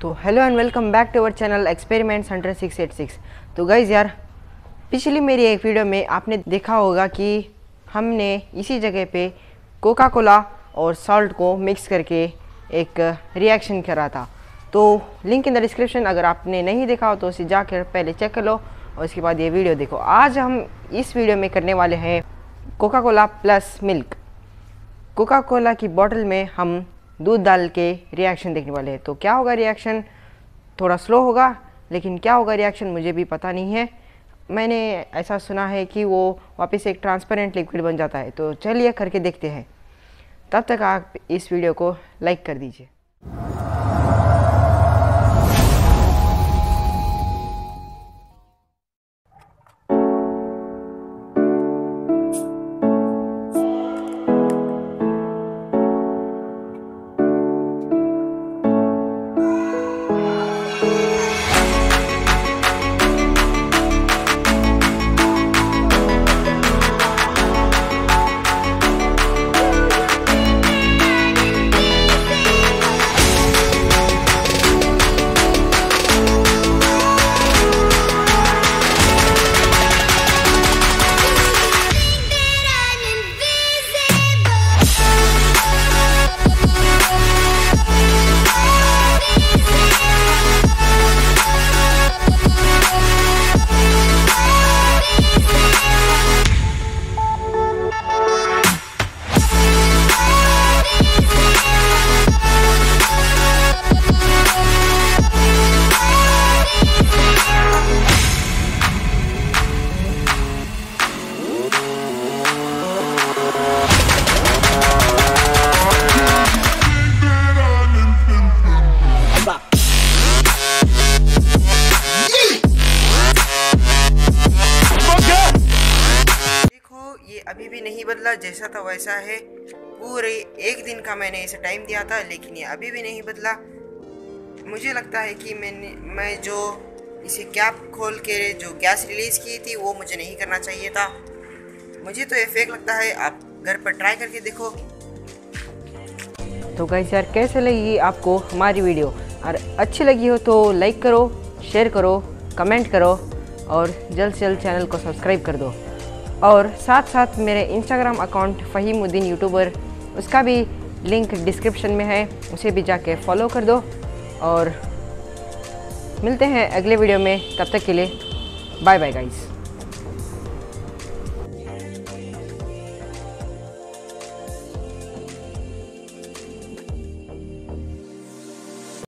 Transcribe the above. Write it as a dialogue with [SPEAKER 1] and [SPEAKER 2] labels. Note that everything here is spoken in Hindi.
[SPEAKER 1] तो hello and welcome back to our channel experiments hunter 686। तो गाइज़ यार, पिछली मेरी एक वीडियो में आपने देखा होगा कि हमने इसी जगह पे कोका कोला और सॉल्ट को मिक्स करके एक रिएक्शन करा था। तो लिंक इन द डिस्क्रिप्शन, अगर आपने नहीं देखा हो तो उसे जाकर पहले चेक कर लो और उसके बाद ये वीडियो देखो। आज हम इस वीडियो में करने वाले हैं Coca Cola plus milk. Coca Cola की बोतल में हम दूध डाल के रिएक्शन देखने वाले हैं। तो क्या होगा रिएक्शन, थोड़ा स्लो होगा, लेकिन क्या होगा रिएक्शन मुझे भी पता नहीं है। मैंने ऐसा सुना है कि वो वापस एक ट्रांसपेरेंट लिक्विड बन जाता है। तो चलिए करके देखते हैं। तब तक आप इस वीडियो को लाइक कर दीजिए। अभी भी नहीं बदला, जैसा था वैसा है। पूरे एक दिन का मैंने इसे टाइम दिया था, लेकिन ये अभी भी नहीं बदला। मुझे लगता है कि मैं जो इसे कैप खोल के जो गैस रिलीज़ की थी वो मुझे नहीं करना चाहिए था। मुझे तो ये फेक लगता है। आप घर पर ट्राई करके देखो। तो गाइस यार, कैसे लगी आपको हमारी वीडियो? और अच्छी लगी हो तो लाइक करो, शेयर करो, कमेंट करो और जल्द से जल्द चैनल को सब्सक्राइब कर दो। और साथ साथ मेरे इंस्टाग्राम अकाउंट फ़हीमुद्दीन यूट्यूबर, उसका भी लिंक डिस्क्रिप्शन में है, उसे भी जाके फॉलो कर दो। और मिलते हैं अगले वीडियो में, तब तक के लिए बाय बाय गाइस।